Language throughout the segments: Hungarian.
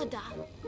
Óvoda.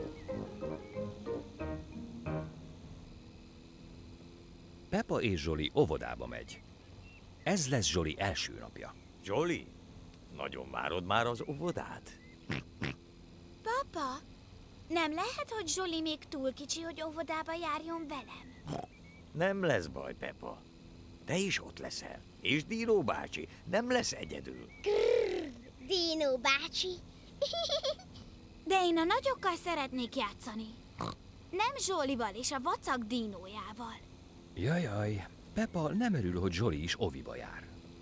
Peppa és Zsoli óvodába megy. Ez lesz Zsoli első napja. Zsoli, nagyon várod már az óvodát? Papa, nem lehet, hogy Zsoli még túl kicsi, hogy óvodába járjon velem? Nem lesz baj, Peppa. Te is ott leszel. És Dino bácsi nem lesz egyedül. Dino bácsi. De én a nagyokkal szeretnék játszani. Nem Zsolival és a vacak dinójával. Jajjaj, Peppa nem örül, hogy Zsoli is oviba jár.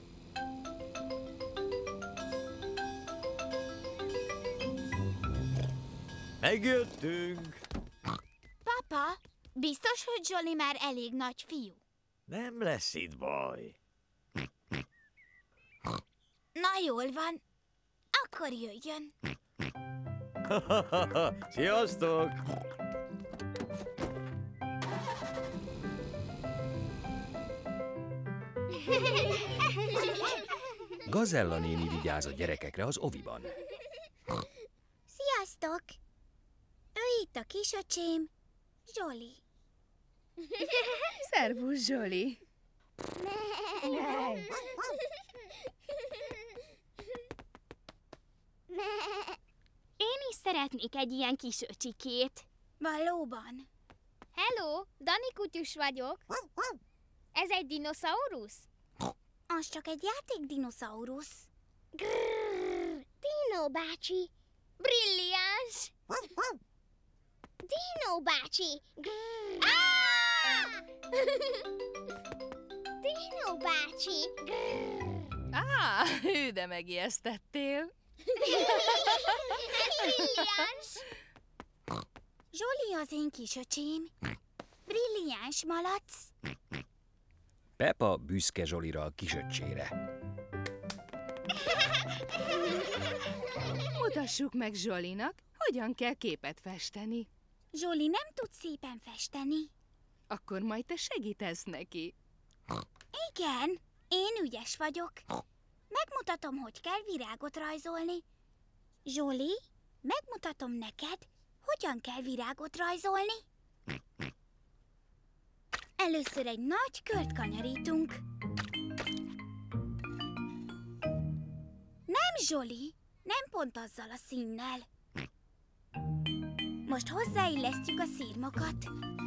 Megjöttünk! Papa, biztos, hogy Zsoli már elég nagy fiú? Nem lesz itt baj. Na jól van, akkor jöjjön. Sziasztok! Gazella néni vigyáz a gyerekekre az oviban. Sziasztok! Ő itt a kisöcsém, Zsoli. Szervusz, Zsoli! Én is szeretnék egy ilyen kis öcsikét. Valóban. Hello, Dani kutyus vagyok. Ez egy dinoszaurusz? Az csak egy játékdinoszaurusz. Grrr, Dino bácsi. Brilliáns. Dino bácsi. Grrr. Ah! Dino bácsi. Hű, de megijesztettél. Brilliáns. Zsoli az én kisöcsém. Brilliáns malac. Peppa büszke Zsolira, a kisöccsére. Mutassuk meg Zsolinak, hogyan kell képet festeni. Zsoli nem tud szépen festeni. Akkor majd te segítesz neki. Igen, én ügyes vagyok. Megmutatom, hogy kell virágot rajzolni. Zsoli, megmutatom neked, hogyan kell virágot rajzolni. Először egy nagy kört kanyarítunk. Nem, Zsoli, nem pont azzal a színnel. Most hozzáillesztjük a szirmokat.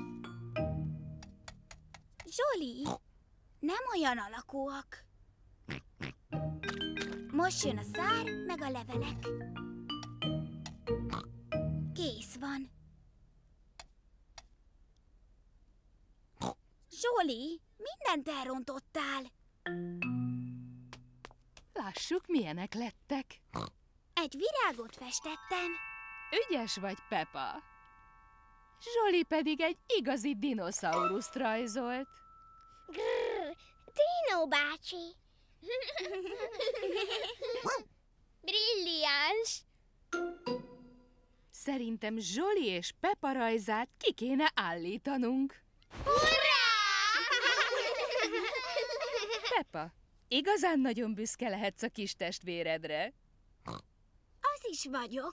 Zsoli, nem olyan alakúak. Most jön a szár, meg a levelek. Kész van. Zsoli, mindent elrontottál. Lássuk, milyenek lettek. Egy virágot festettem. Ügyes vagy, Peppa. Zsoli pedig egy igazi dinoszaurusz rajzolt. Grrr, Dino bácsi. Brilliáns. Szerintem Zsoli és Peppa rajzát ki kéne állítanunk. Hurrá! Peppa, igazán nagyon büszke lehetsz a kis testvéredre. Az is vagyok.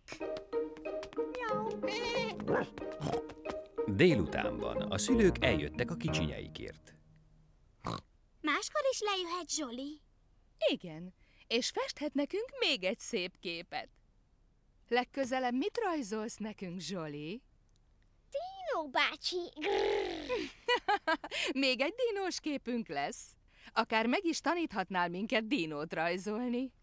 Délutánban a szülők eljöttek a kicsinyeikért. Máskor is lejöhet Zsoli. Igen, és festhet nekünk még egy szép képet. Legközelebb mit rajzolsz nekünk, Zsoli? Dino bácsi. Grrr. Még egy dinós képünk lesz. Akár meg is taníthatnál minket dinót rajzolni.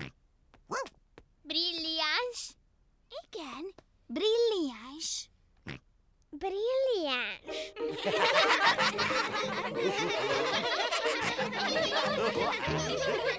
Brilliáns. Igen, brilliáns. Brilliáns.